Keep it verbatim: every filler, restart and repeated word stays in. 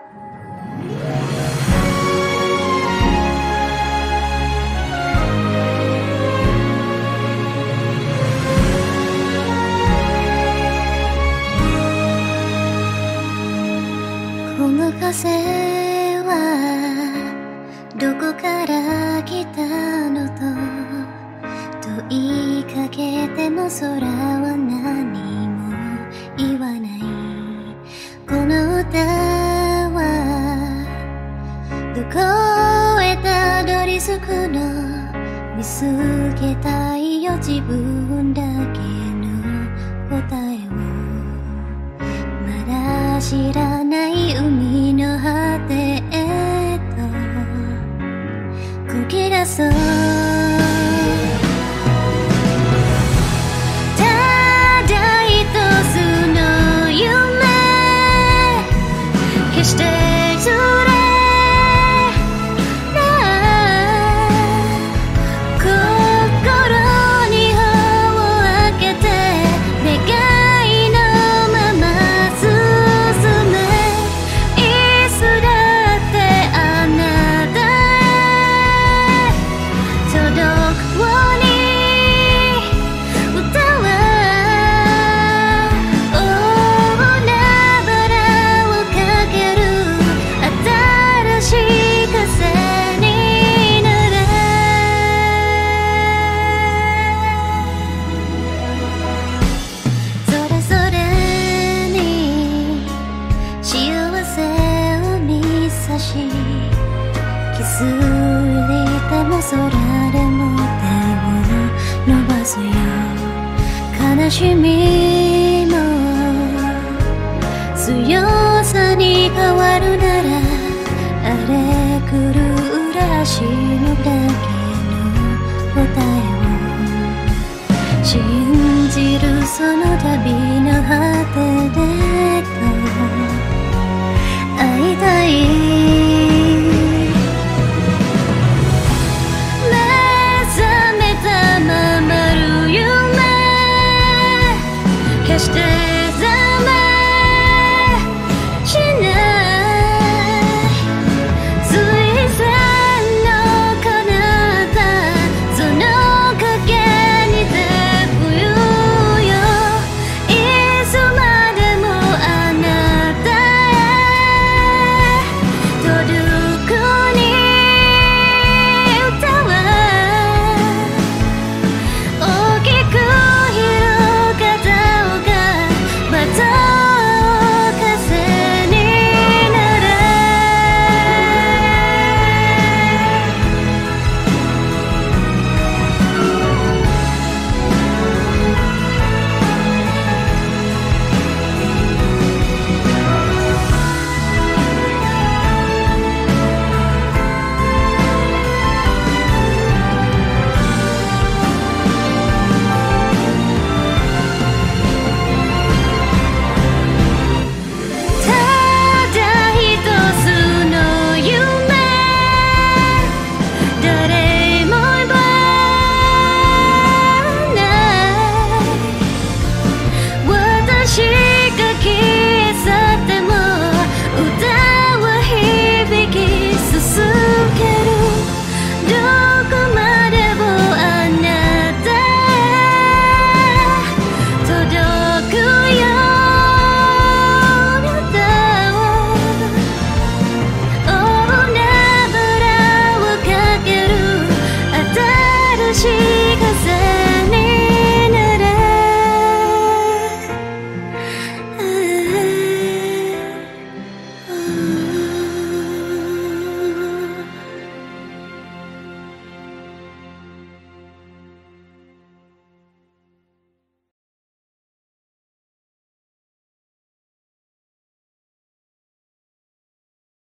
この風はどこから来たのと問いかけても空は何も言わない。この歌はどこへたどり着くの、見つけたいよ自分だけの答えを。まだ知らない海の果てへとこぎ出そう。気づいても空でも手を伸ばすよ。悲しみも強さに変わるなら、荒れ狂うらしのだけの答えを信じる。その旅の果てで